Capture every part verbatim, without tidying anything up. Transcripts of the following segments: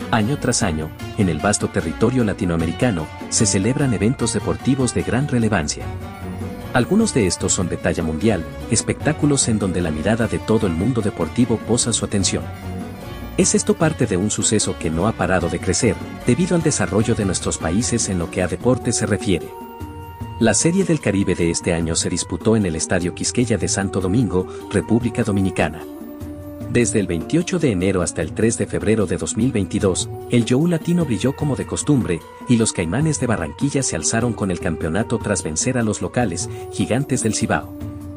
Año tras año, en el vasto territorio latinoamericano, se celebran eventos deportivos de gran relevancia. Algunos de estos son de talla mundial, espectáculos en donde la mirada de todo el mundo deportivo posa su atención. ¿Es esto parte de un suceso que no ha parado de crecer, debido al desarrollo de nuestros países en lo que a deporte se refiere? La Serie del Caribe de este año se disputó en el Estadio Quisqueya de Santo Domingo, República Dominicana. Desde el veintiocho de enero hasta el tres de febrero de dos mil veintidós, el Yoú latino brilló como de costumbre, y los Caimanes de Barranquilla se alzaron con el campeonato tras vencer a los locales, Gigantes del Cibao.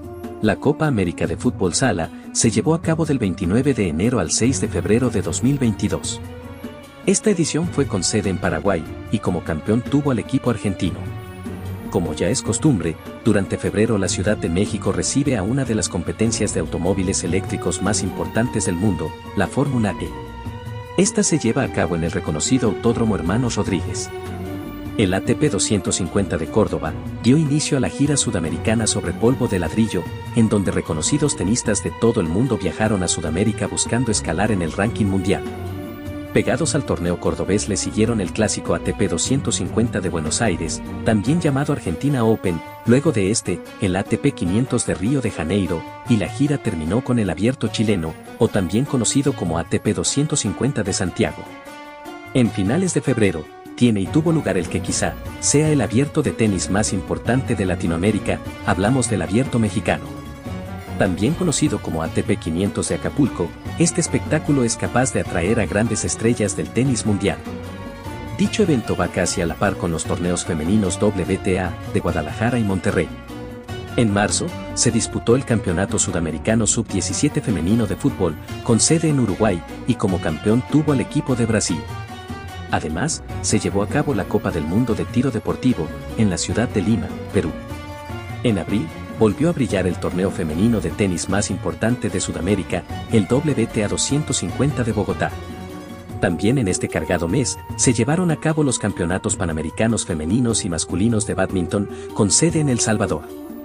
La Copa América de Fútbol Sala se llevó a cabo del veintinueve de enero al seis de febrero de dos mil veintidós. Esta edición fue con sede en Paraguay, y como campeón tuvo al equipo argentino. Como ya es costumbre, durante febrero la Ciudad de México recibe a una de las competencias de automóviles eléctricos más importantes del mundo, la Fórmula E. Esta se lleva a cabo en el reconocido Autódromo Hermanos Rodríguez. El A T P doscientos cincuenta de Córdoba dio inicio a la gira sudamericana sobre polvo de ladrillo, en donde reconocidos tenistas de todo el mundo viajaron a Sudamérica buscando escalar en el ranking mundial. Pegados al torneo cordobés le siguieron el clásico A T P doscientos cincuenta de Buenos Aires, también llamado Argentina Open, luego de este, el A T P quinientos de Río de Janeiro, y la gira terminó con el Abierto chileno, o también conocido como A T P doscientos cincuenta de Santiago. En finales de febrero, tiene y tuvo lugar el que quizá sea el abierto de tenis más importante de Latinoamérica, hablamos del Abierto mexicano. También conocido como A T P quinientos de Acapulco, este espectáculo es capaz de atraer a grandes estrellas del tenis mundial. Dicho evento va casi a la par con los torneos femeninos W T A de Guadalajara y Monterrey. En marzo, se disputó el Campeonato Sudamericano sub diecisiete femenino de fútbol, con sede en Uruguay, y como campeón tuvo al equipo de Brasil. Además, se llevó a cabo la Copa del Mundo de Tiro Deportivo, en la ciudad de Lima, Perú. En abril, volvió a brillar el torneo femenino de tenis más importante de Sudamérica, el W T A doscientos cincuenta de Bogotá. También en este cargado mes, se llevaron a cabo los campeonatos panamericanos femeninos y masculinos de bádminton, con sede en El Salvador.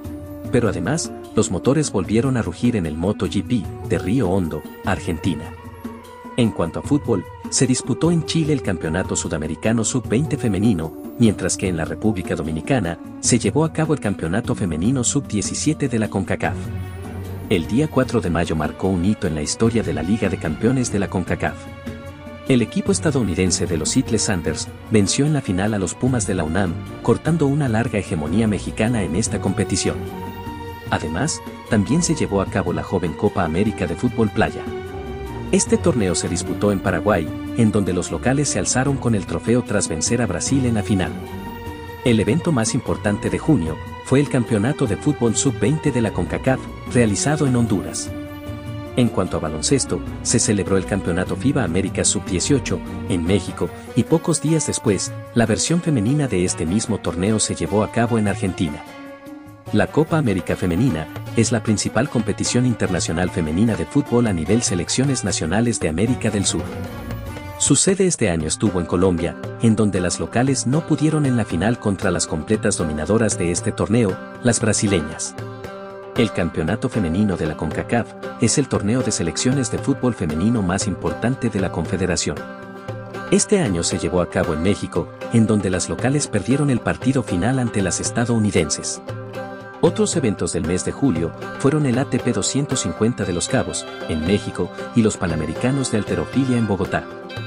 Pero además, los motores volvieron a rugir en el MotoGP de Río Hondo, Argentina. En cuanto a fútbol, se disputó en Chile el Campeonato Sudamericano sub veinte femenino, mientras que en la República Dominicana, se llevó a cabo el Campeonato Femenino sub diecisiete de la CONCACAF. El día cuatro de mayo marcó un hito en la historia de la Liga de Campeones de la CONCACAF. El equipo estadounidense de los Seattle Sounders venció en la final a los Pumas de la UNAM, cortando una larga hegemonía mexicana en esta competición. Además, también se llevó a cabo la joven Copa América de Fútbol Playa. Este torneo se disputó en Paraguay, en donde los locales se alzaron con el trofeo tras vencer a Brasil en la final. El evento más importante de junio fue el Campeonato de Fútbol sub veinte de la CONCACAF, realizado en Honduras. En cuanto a baloncesto, se celebró el Campeonato FIBA América sub dieciocho, en México, y pocos días después, la versión femenina de este mismo torneo se llevó a cabo en Argentina. La Copa América Femenina es la principal competición internacional femenina de fútbol a nivel selecciones nacionales de América del Sur. Su sede este año estuvo en Colombia, en donde las locales no pudieron en la final contra las completas dominadoras de este torneo, las brasileñas. El Campeonato Femenino de la CONCACAF es el torneo de selecciones de fútbol femenino más importante de la Confederación. Este año se llevó a cabo en México, en donde las locales perdieron el partido final ante las estadounidenses. Otros eventos del mes de julio fueron el A T P doscientos cincuenta de Los Cabos, en México, y los Panamericanos de Halterofilia en Bogotá.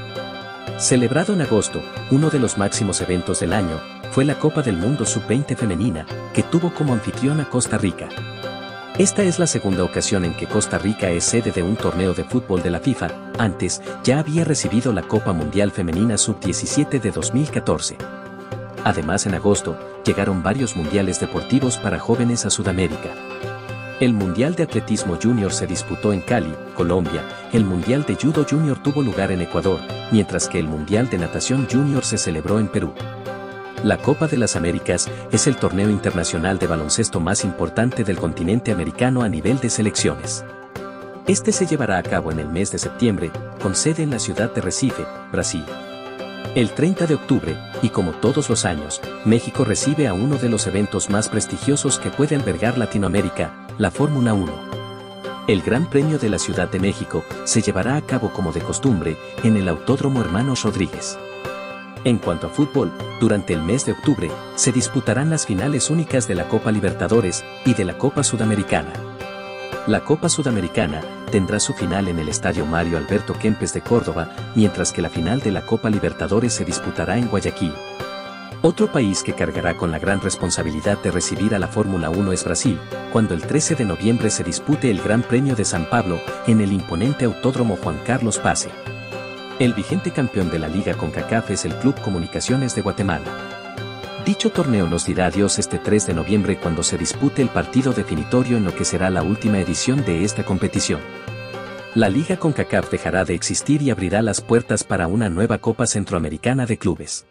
Celebrado en agosto, uno de los máximos eventos del año fue la Copa del Mundo sub veinte femenina, que tuvo como anfitriona Costa Rica. Esta es la segunda ocasión en que Costa Rica es sede de un torneo de fútbol de la FIFA, antes ya había recibido la Copa Mundial Femenina sub diecisiete de dos mil catorce. Además, en agosto, llegaron varios mundiales deportivos para jóvenes a Sudamérica. El Mundial de Atletismo Junior se disputó en Cali, Colombia, el Mundial de Judo Junior tuvo lugar en Ecuador, mientras que el Mundial de Natación Junior se celebró en Perú. La Copa de las Américas es el torneo internacional de baloncesto más importante del continente americano a nivel de selecciones. Este se llevará a cabo en el mes de septiembre, con sede en la ciudad de Recife, Brasil. El treinta de octubre, y como todos los años, México recibe a uno de los eventos más prestigiosos que puede albergar Latinoamérica, la Fórmula uno. El Gran Premio de la Ciudad de México se llevará a cabo como de costumbre en el Autódromo Hermanos Rodríguez. En cuanto a fútbol, durante el mes de octubre se disputarán las finales únicas de la Copa Libertadores y de la Copa Sudamericana. La Copa Sudamericana tendrá su final en el Estadio Mario Alberto Kempes de Córdoba, mientras que la final de la Copa Libertadores se disputará en Guayaquil. Otro país que cargará con la gran responsabilidad de recibir a la Fórmula uno es Brasil, cuando el trece de noviembre se dispute el Gran Premio de San Pablo en el imponente Autódromo Juan Carlos Pase. El vigente campeón de la Liga CONCACAF es el Club Comunicaciones de Guatemala. Dicho torneo nos dirá adiós este tres de noviembre cuando se dispute el partido definitorio en lo que será la última edición de esta competición. La Liga CONCACAF dejará de existir y abrirá las puertas para una nueva Copa Centroamericana de Clubes.